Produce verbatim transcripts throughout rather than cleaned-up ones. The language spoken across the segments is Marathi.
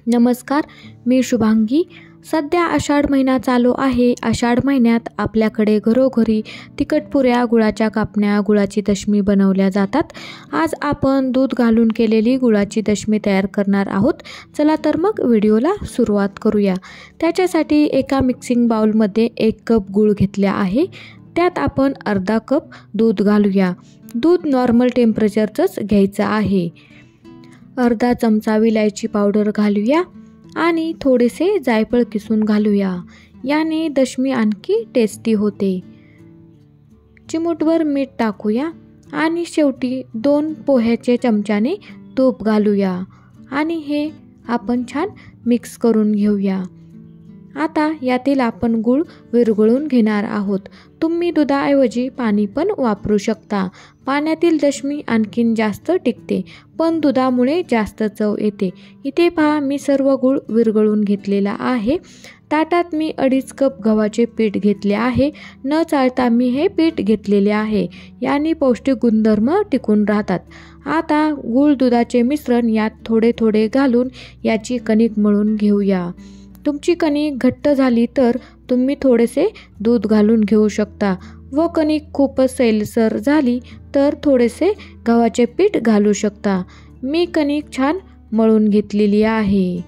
नमस्कार, मी शुभांगी। सध्या आषाढ महिना चालू आहे। आषाढ महिन्यात आपल्याकडे घरोघरी तिखटपुऱ्या, गुळाच्या कापण्या, गुळाची दशमी बनवल्या जातात। आज आपण दूध घालून केलेली गुळाची दशमी तयार करणार आहोत। चला तर मग व्हिडिओला सुरुवात करूया। त्याच्यासाठी एका मिक्सिंग बाउलमध्ये एक कप गूळ घेतला आहे। त्यात आपण अर्धा कप दूध घालूया। दूध नॉर्मल टेम्परेचरचंच घ्यायचं आहे। अर्धा चमचा विलायची पावडर घालूया आणि थोडेसे जायफळ किसून घालूया। याने दशमी आणखी टेस्टी होते। चिमूटभर मीठ टाकूया आणि शेवटी दोन पोह्याचे चमच्याने तूप घालूया आणि हे आपण छान मिक्स करून घेऊया। आता यातील आपण गूळ विरघळून घेणार आहोत। तुम्ही दुधाऐवजी पाणी पण वापरू शकता। पाण्यातील दशमी आणखीन जास्त टिकते, पण दुधामुळे जास्त चव येते। इथे पहा, मी सर्व गूळ विरघळून घेतलेला आहे। ताटात मी अडीच कप गव्हाचे पीठ घेतले आहे। न चाळता मी हे पीठ घेतलेले आहे। याने पौष्टिक गुणधर्म टिकून राहतात। आता गूळ दुधाचे मिश्रण यात थोडे थोडे घालून याची कणिक मळून घेऊया। तुमची कणिक घट्ट झाली तर तुम्ही थोडेसे दूध घालून घेऊ शकता व कणिक खूपच सैलसर झाली तर थोडेसे गव्हाचे पीठ घालू शकता। मी कणिक छान मळून घेतलेली आहे।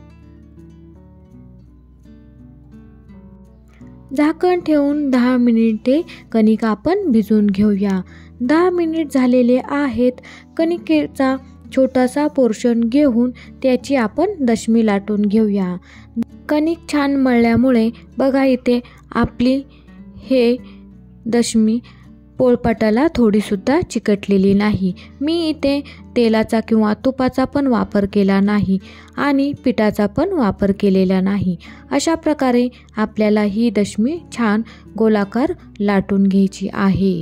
झाकण ठेवून दहा मिनिटे कणिक आपण भिजवून घेऊया। दहा मिनिट झालेले आहेत। कणिकेचा छोटासा पोर्शन घेऊन त्याची आपण दशमी लाटून घेऊया। कणिक छान मळल्यामुळे बघा इथे आपली हे दशमी पोळपाटाला थोडीसुद्धा चिकटलेली नाही। मी इथे तेलाचा किंवा तुपाचा पण वापर केला नाही आणि पिठाचा पण वापर केलेला नाही। अशा प्रकारे आपल्याला ही दशमी छान गोलाकार लाटून घ्यायची आहे।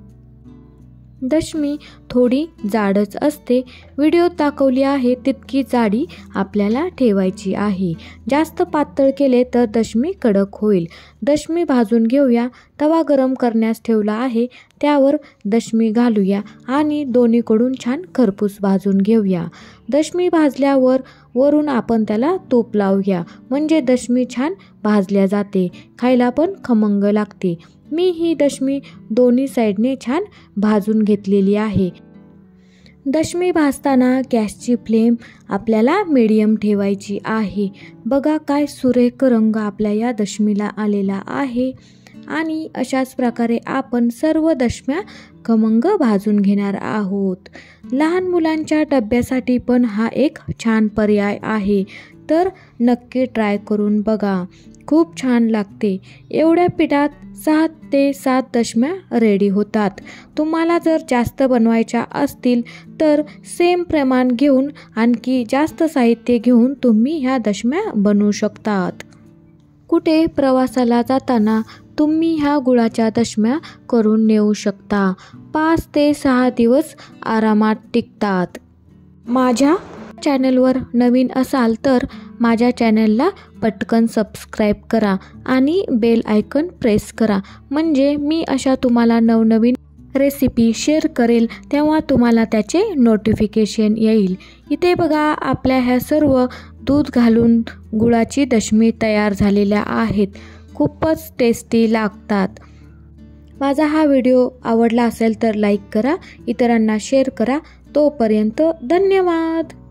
दशमी थोडी जाडच असते। व्हिडिओत दाखवली आहे तितकी जाडी आपल्याला ठेवायची आहे। जास्त पातळ केले तर दशमी कडक होईल। दशमी भाजून घेऊया। तवा गरम करण्यास ठेवला आहे। त्यावर दशमी घालूया आणि दोन्हीकडून छान खरपूस भाजून घेऊया। दशमी भाजल्यावर वरून आपण त्याला तूप लावूया, म्हणजे दशमी छान भाजल्या जाते, खायला पण खमंग लागते। मी ही दशमी दोन्ही साईडने छान भाजून घेतलेली आहे। दशमी भाजताना गॅसची फ्लेम आपल्याला मीडियम ठेवायची आहे। बघा काय सुरेख रंग आपल्या या दशमीला आलेला आहे आणि अशाच प्रकारे आपण सर्व दशम्या खमंग भाजून घेणार आहोत। लहान मुलांच्या डब्यासाठी पण हा एक छान पर्याय आहे, तर नक्की ट्राय करून बघा, खूप छान लागते। एवढ्या पिठात सहा ते सात दशम्या रेडी होतात। तुम्हाला जर जास्त बनवायच्या असतील तर सेम प्रमाण घेऊन आणखी जास्त साहित्य घेऊन तुम्ही ह्या दशम्या बनवू शकतात। कुठे प्रवासाला जाताना तुम्ही ह्या गुळाच्या दशम्या करून नेऊ शकता। पाच ते सहा दिवस आरामात टिकतात। माझ्या चॅनलवर नवीन असाल तर माझ्या चॅनलला पटकन सबस्क्राईब करा आणि बेल आयकन प्रेस करा, म्हणजे मी अशा तुम्हाला नवनवीन रेसिपी शेअर करेल तेव्हा तुम्हाला त्याचे नोटिफिकेशन येईल। इथे बघा आपल्या ह्या सर्व दूध घालून गुळाची दशमी तयार झालेल्या आहेत। खूपच टेस्टी लागतात। माझा हा व्हिडिओ आवडला असेल तर लाईक करा, इतरांना शेअर करा। तोपर्यंत धन्यवाद।